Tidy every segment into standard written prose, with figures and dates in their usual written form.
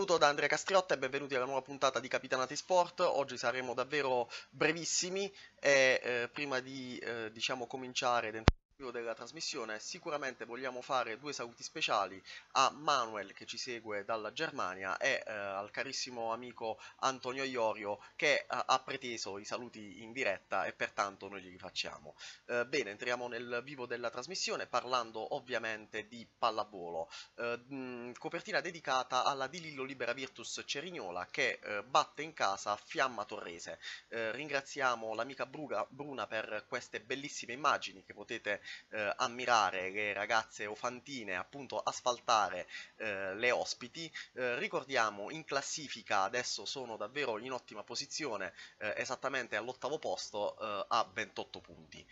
saluto da Andrea Castriotta e benvenuti alla nuova puntata di Capitanati Sport. Oggi saremo davvero brevissimi e prima di diciamo cominciare dentro il vivo della trasmissione sicuramente vogliamo fare due saluti speciali a Manuel che ci segue dalla Germania e al carissimo amico Antonio Iorio che ha preteso i saluti in diretta e pertanto noi glieli facciamo. Bene, entriamo nel vivo della trasmissione parlando ovviamente di pallavolo. Copertina dedicata alla Di Lillo Libera Virtus Cerignola che batte in casa Fiamma Torrese. Ringraziamo l'amica Bruna per queste bellissime immagini che potete ammirare, le ragazze ofantine appunto asfaltare le ospiti. Ricordiamo in classifica adesso sono davvero in ottima posizione, esattamente all'8º posto a 28 punti.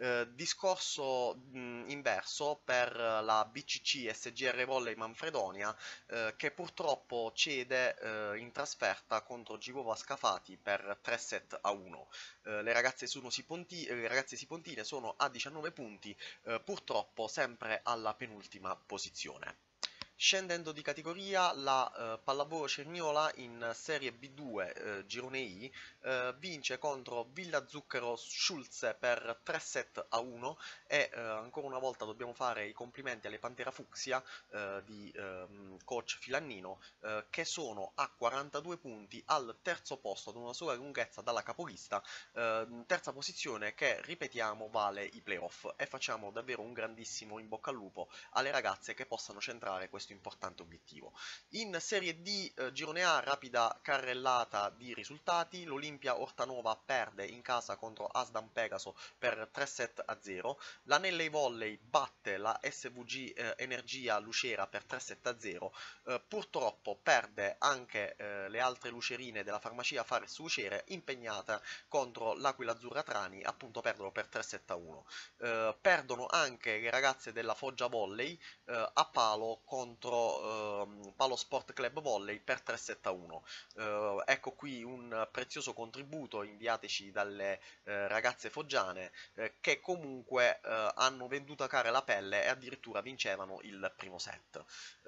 Discorso inverso per la BCC SGR Volley Manfredonia che purtroppo cede in trasferta contro Givova Scafati per 3-1. Le ragazze sipontine sono a 19 punti, purtroppo sempre alla penultima posizione. Scendendo di categoria, la Pallavolo Cerignola in Serie B2 Girone I vince contro Villa Zucchero Schulze per 3-1 e ancora una volta dobbiamo fare i complimenti alle Pantera Fucsia di coach Filannino che sono a 42 punti al terzo posto ad una sola lunghezza dalla capolista, terza posizione che ripetiamo vale i playoff e facciamo davvero un grandissimo in bocca al lupo alle ragazze che possano centrare questo importante obiettivo. In Serie D Girone A rapida carrellata di risultati, l'Olimpia Ortanova perde in casa contro Asdan Pegaso per 3-0, la Nellei Volley batte la SVG Energia Lucera per 3-0, purtroppo perde anche le altre lucerine della farmacia Fares Lucere impegnata contro l'Aquila Azzurra Trani, appunto perdono per 3-1. Perdono anche le ragazze della Foggia Volley a palo contro Palo Sport Club Volley per 3-1. Ecco qui un prezioso contributo inviateci dalle ragazze foggiane che comunque hanno venduto a cara la pelle e addirittura vincevano il primo set.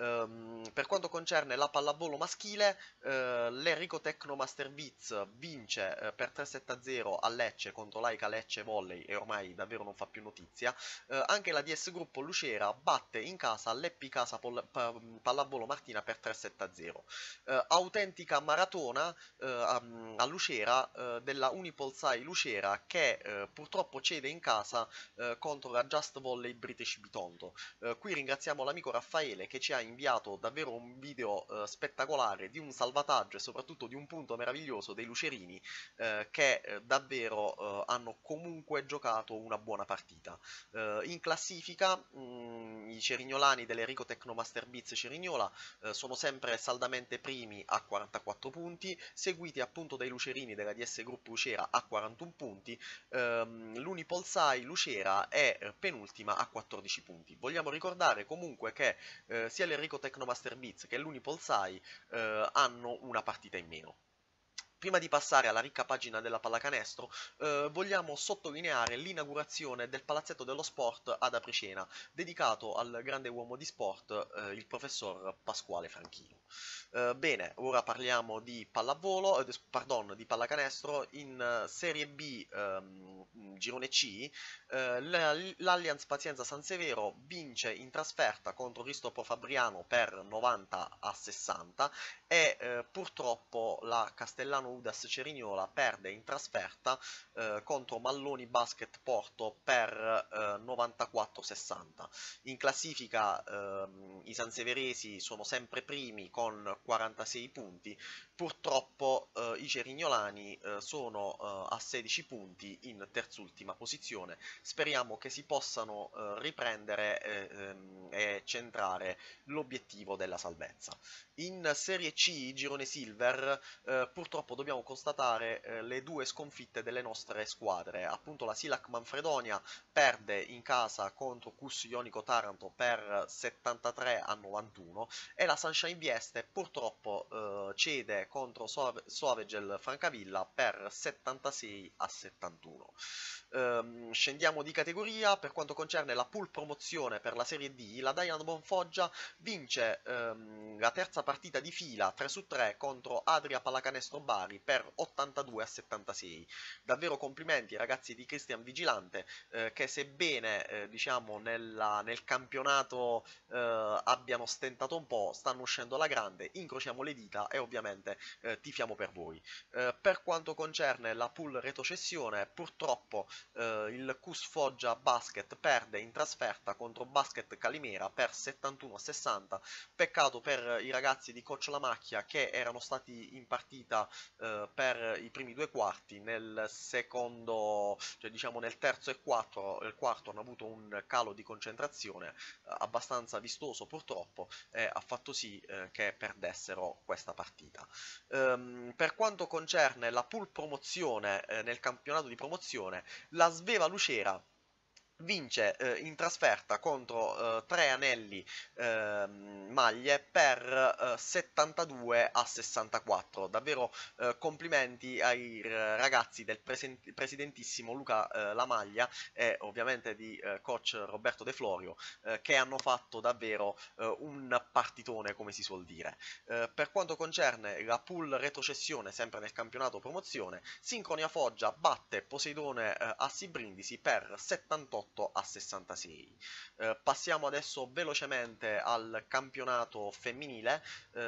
Per quanto concerne la pallavolo maschile, l'Enrico Tecno Master Beats vince per 3-0 a Lecce contro l'Aica Lecce Volley e ormai davvero non fa più notizia. Anche la DS Gruppo Lucera batte in casa l'Eppi Casa Pallavolo Martina per 3-0. Autentica maratona a Lucera della Unipolsai Lucera che purtroppo cede in casa contro la Just Volley British Bitonto. Qui ringraziamo l'amico Raffaele che ci ha inviato davvero un video spettacolare di un salvataggio e soprattutto di un punto meraviglioso dei lucerini che davvero hanno comunque giocato una buona partita. In classifica i cerignolani dell'Enrico Tecnomaster Beats Cerignola sono sempre saldamente primi a 44 punti, seguiti appunto dai lucerini della DS Group Lucera a 41 punti, l'Unipolsai Lucera è penultima a 14 punti. Vogliamo ricordare comunque che sia l'Enrico Tecnomaster Beats che l'Unipolsai hanno una partita in meno. Prima di passare alla ricca pagina della pallacanestro, vogliamo sottolineare l'inaugurazione del Palazzetto dello Sport ad Apricena, dedicato al grande uomo di sport, il professor Pasquale Franchino. Bene, ora parliamo di pallavolo, di pallacanestro. In Serie B Girone C l'Allianz Pazienza San Severo vince in trasferta contro Ristopo Fabriano per 90-60 e purtroppo la Castellano Udas Cerignola perde in trasferta contro Malloni Basket Porto per 94-60. In classifica i sanseveresi sono sempre primi con 46 punti, purtroppo i cerignolani sono a 16 punti in terzultima posizione. Speriamo che si possano riprendere e centrare l'obiettivo della salvezza. In Serie C, Girone Silver, purtroppo dobbiamo constatare le due sconfitte delle nostre squadre. Appunto la Silac Manfredonia perde in casa contro Cus Ionico Taranto per 73-91 e la Sunshine Vieste purtroppo cede contro Soavegel Francavilla per 76-71. Scendiamo di categoria. Per quanto concerne la pool promozione per la Serie D, la Diamond Bonfoggia vince la terza partita di fila vittoria 3-3 contro Adria Pallacanestro Bari per 82-76. Davvero complimenti ai ragazzi di Cristian Vigilante, che sebbene diciamo nel campionato abbiano stentato un po', stanno uscendo alla grande, incrociamo le dita e ovviamente tifiamo per voi. Per quanto concerne la pool retrocessione, purtroppo il CUS Foggia Basket perde in trasferta contro Basket Calimera per 71-60. Peccato per i ragazzi di Coach La Macchia, che erano stati in partita per i primi due quarti. Nel secondo, cioè diciamo nel terzo e quarto hanno avuto un calo di concentrazione abbastanza vistoso purtroppo, e ha fatto sì che perdessero questa partita. Per quanto concerne la pool promozione, nel campionato di promozione, la Sveva Lucera vince in trasferta contro Tre Anelli Maglie per 72-64. Davvero complimenti ai ragazzi del presidentissimo Luca Lamaglia e ovviamente di coach Roberto De Florio, che hanno fatto davvero un partitone, come si suol dire. Per quanto concerne la pool retrocessione, sempre nel campionato promozione, Sincronia Foggia batte Poseidone Assi Brindisi per 78-66. Passiamo adesso velocemente al campionato femminile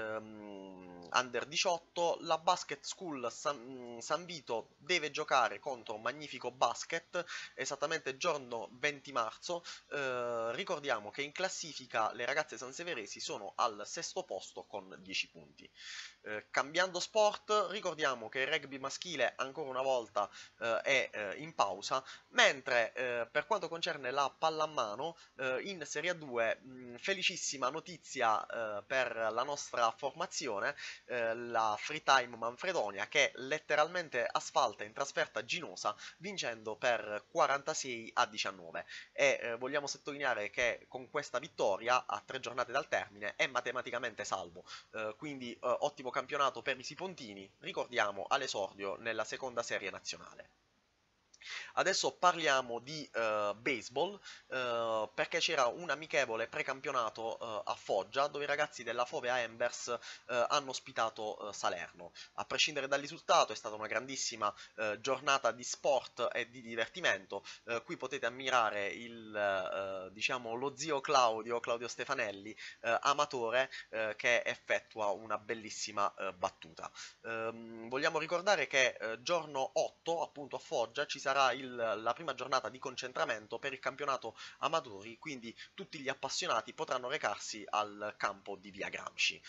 under 18. La Basket School San Vito deve giocare contro Magnifico Basket esattamente giorno 20 marzo. Ricordiamo che in classifica le ragazze sanseveresi sono al sesto posto con 10 punti. Cambiando sport, ricordiamo che il rugby maschile ancora una volta è in pausa, mentre per quanto concerne la pallamano in Serie 2, felicissima notizia per la nostra formazione, la Freetime Manfredonia, che letteralmente asfalta in trasferta Ginosa vincendo per 46-19, e vogliamo sottolineare che con questa vittoria a 3 giornate dal termine è matematicamente salvo, quindi ottimo campionato per i Sipontini, ricordiamo all'esordio nella seconda serie nazionale. Adesso parliamo di baseball, perché c'era un amichevole precampionato a Foggia, dove i ragazzi della Fovea Embers hanno ospitato Salerno. A prescindere dal risultato è stata una grandissima giornata di sport e di divertimento. Qui potete ammirare diciamo, lo zio Claudio Stefanelli, amatore, che effettua una bellissima battuta. Vogliamo ricordare che giorno 8, appunto a Foggia, ci sarà la prima giornata di concentramento per il campionato amatori, quindi tutti gli appassionati potranno recarsi al campo di Via Gramsci.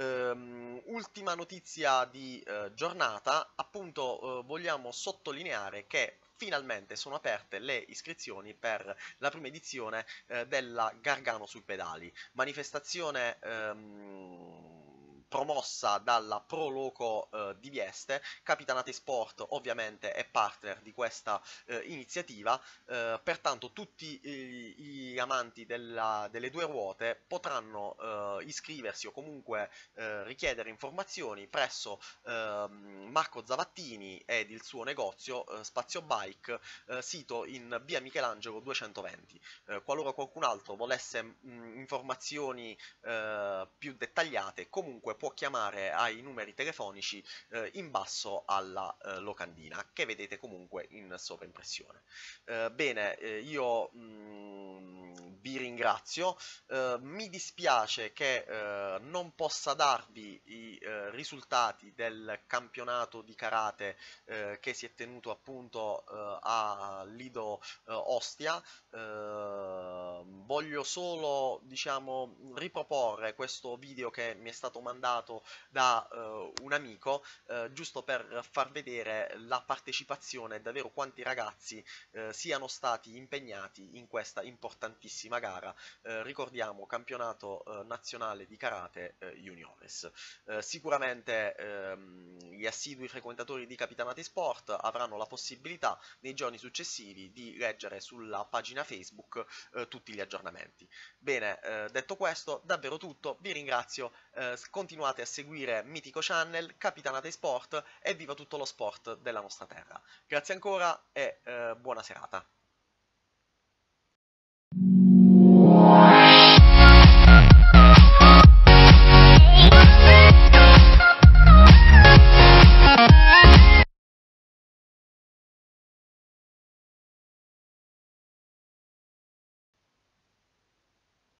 Ultima notizia di giornata, appunto vogliamo sottolineare che finalmente sono aperte le iscrizioni per la prima edizione della Gargano sui pedali, manifestazione promossa dalla Pro Loco di Vieste. Capitanate Sport ovviamente è partner di questa iniziativa, pertanto tutti gli amanti delle due ruote potranno iscriversi o comunque richiedere informazioni presso Marco Zavattini ed il suo negozio Spazio Bike, sito in via Michelangelo 220. Qualora qualcun altro volesse informazioni più dettagliate, comunque può chiamare ai numeri telefonici in basso alla locandina, che vedete comunque in sovraimpressione. Bene, io vi ringrazio, mi dispiace che non possa darvi i risultati del campionato di karate che si è tenuto appunto a Lido Ostia. Voglio solo, diciamo, riproporre questo video che mi è stato mandato da un amico, giusto per far vedere la partecipazione, davvero quanti ragazzi siano stati impegnati in questa importantissima gara. Ricordiamo, campionato nazionale di karate juniores. Sicuramente gli assidui frequentatori di Capitanati Sport avranno la possibilità nei giorni successivi di leggere sulla pagina Facebook tutti gli aggiornamenti. Bene, detto questo, davvero tutto, vi ringrazio, continuate a seguire Mitico Channel, Capitanate Sport e viva tutto lo sport della nostra terra. Grazie ancora e buona serata.